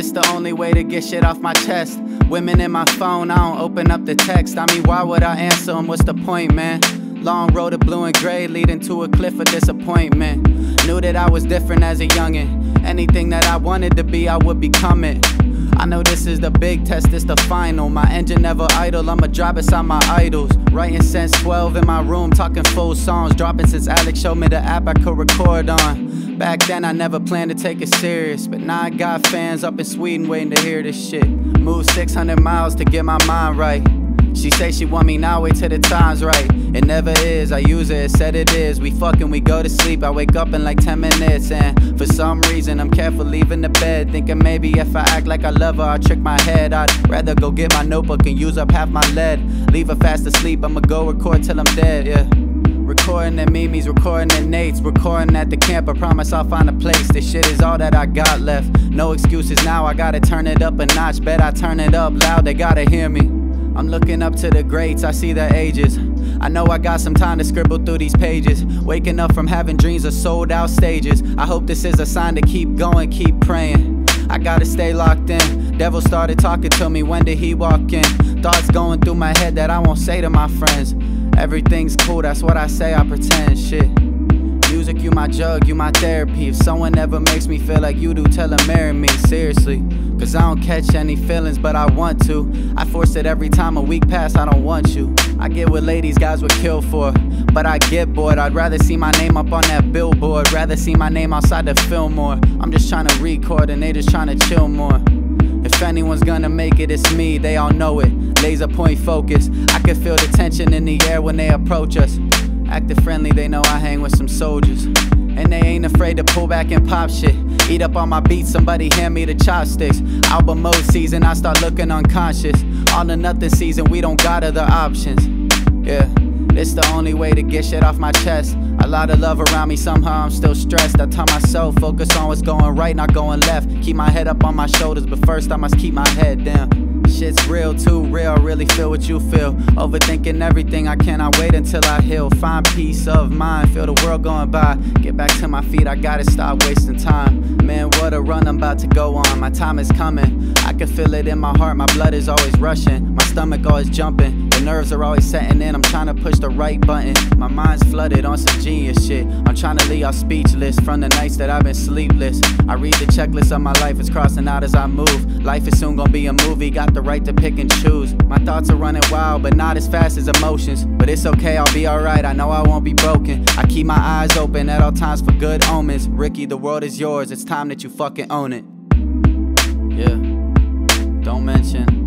This the only way to get shit off my chest. Women in my phone, I don't open up the text. I mean, why would I answer them? What's the point, man? Long road of blue and gray leading to a cliff of disappointment. Knew that I was different as a youngin'. Anything that I wanted to be, I would become it. I know this is the big test, it's the final. My engine never idle, I'ma drop beside my idols. Writing since 12 in my room, talking full songs. Dropping since Alex showed me the app I could record on. Back then I never planned to take it serious, but now I got fans up in Sweden waiting to hear this shit. Moved 600 miles to get my mind right. She say she want me now, wait till the time's right. It never is, I use it said it is. We fucking, we go to sleep, I wake up in like 10 minutes. And for some reason I'm careful leaving the bed, thinking maybe if I act like I love her I'll trick my head. I'd rather go get my notebook and use up half my lead. Leave her fast asleep, I'ma go record till I'm dead, yeah. Recording at Mimi's, recording at Nate's, recording at the camp, I promise I'll find a place. This shit is all that I got left. No excuses now, I gotta turn it up a notch. Bet I turn it up loud, they gotta hear me. I'm looking up to the greats, I see their ages. I know I got some time to scribble through these pages. Waking up from having dreams of sold out stages. I hope this is a sign to keep going, keep praying. I gotta stay locked in. Devil started talking to me, when did he walk in? Thoughts going through my head that I won't say to my friends. Everything's cool, that's what I say, I pretend, shit. Music, you my drug, you my therapy. If someone ever makes me feel like you do, tell them marry me, seriously. Cause I don't catch any feelings, but I want to. I force it every time a week pass, I don't want you. I get what ladies guys would kill for, but I get bored. I'd rather see my name up on that billboard, rather see my name outside the Fillmore. I'm just trying to record and they just trying to chill more. If anyone's gonna make it, it's me, they all know it. Laser point focus, I can feel the tension in the air when they approach us. Acting friendly, they know I hang with some soldiers. And they ain't afraid to pull back and pop shit. Eat up on my beats, somebody hand me the chopsticks. Album mode season, I start looking unconscious. All or nothing season, we don't got other options. Yeah, this the only way to get shit off my chest. A lot of love around me, somehow I'm still stressed. I tell myself, focus on what's going right, not going left. Keep my head up on my shoulders, but first I must keep my head down. Shit's real, too real, I really feel what you feel. Overthinking everything, I cannot wait until I heal. Find peace of mind, feel the world going by. Get back to my feet, I gotta stop wasting time. Man, what a run I'm about to go on, my time is coming. I can feel it in my heart, my blood is always rushing. My stomach always jumping, the nerves are always setting in. I'm trying to push the right button, my mind's flooded on some genius shit. I'm trying to leave y'all speechless from the nights that I've been sleepless. I read the checklist of my life, it's crossing out as I move. Life is soon gonna be a movie, got the right to pick and choose. My thoughts are running wild, but not as fast as emotions. But it's okay, I'll be alright, I know I won't be broken. I keep my eyes open at all times for good omens. Ricky, the world is yours, it's time that you fucking own it. Yeah, don't mention